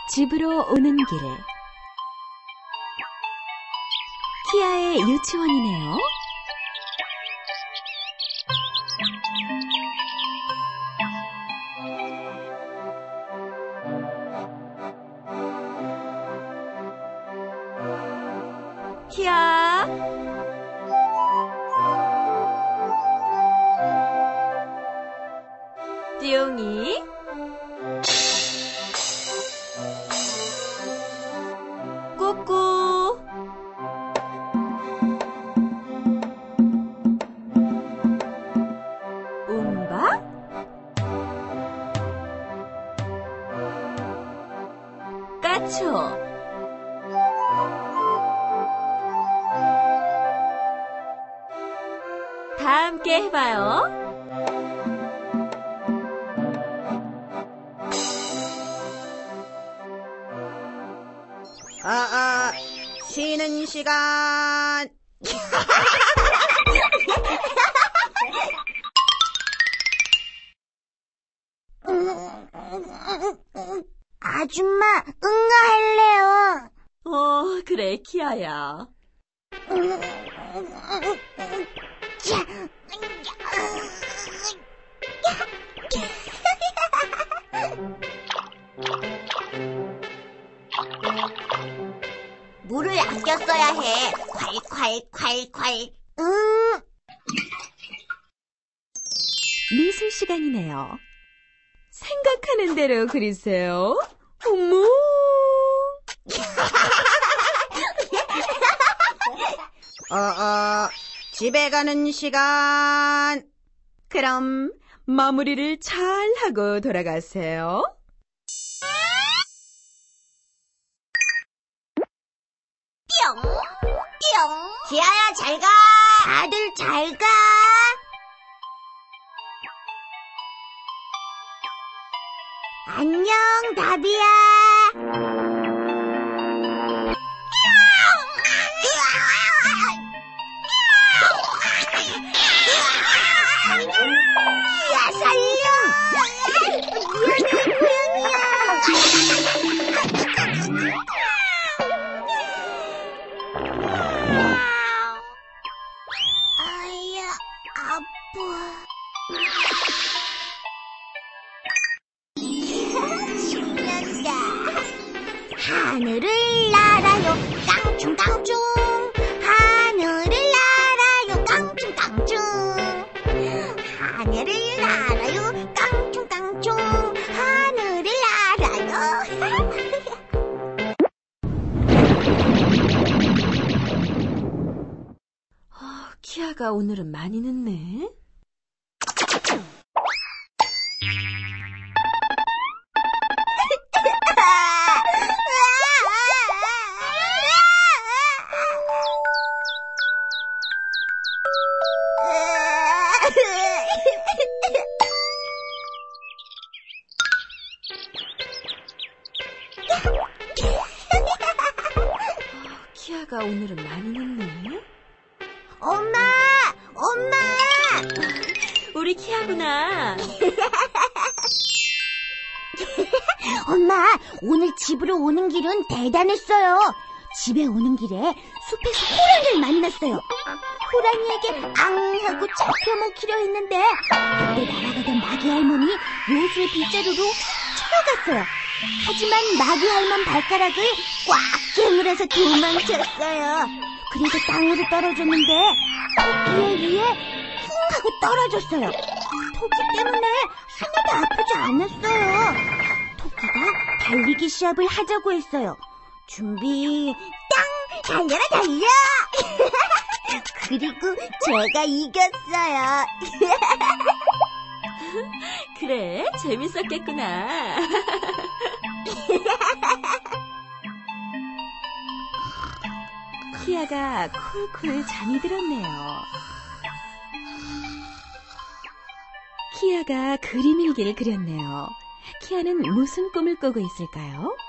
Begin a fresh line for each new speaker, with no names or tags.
집으로 오는 길에 키아의 유치원이네요. 키아, 띠용이, 꾸꾸, 움바, 까초, 다 함께 해봐요.
쉬는 시간.
아줌마, 응가할래요.
그래, 키아야.
물을 아껴 써야 해. 콸콸콸콸.
미술 시간이네요. 생각하는 대로 그리세요. 어머!
집에 가는 시간.
그럼 마무리를 잘 하고 돌아가세요.
뿅, 뿅. 지아야, 잘 가. 다들 잘 가. 안녕, 다비야. 야, 살려. 미안해, 고양이야. 아야, 아파. 신난다. 하늘을 날아요, 깡충깡충. 하늘을 날아요, 깡충깡충. 하늘을 날아요, 깡충깡충. 하늘을 날아요.
키아가 오늘은 많이 늦네. 키아가 오늘은 많이 늦네.
엄마!
우리 키아구나.
엄마, 오늘 집으로 오는 길은 대단했어요. 집에 오는 길에 숲에서 호랑이를 만났어요. 호랑이에게 앙 하고 잡혀먹히려 했는데 그때 날아가던 마귀 할머니 요술 빗자루로 쳐갔어요. 하지만 마귀 할머니 발가락을 꽉 깨물어서 도망쳤어요. 그래서 땅으로 떨어졌는데 토끼의 위에 쿵 하고 떨어졌어요. 토끼 때문에 하나도 아프지 않았어요. 토끼가 달리기 시합을 하자고 했어요. 준비, 땅! 달려라, 달려! 그리고 제가 이겼어요.
그래, 재밌었겠구나. 키아가 쿨쿨 잠이 들었네요. 키아가 그림 일기를 그렸네요. 키아는 무슨 꿈을 꾸고 있을까요?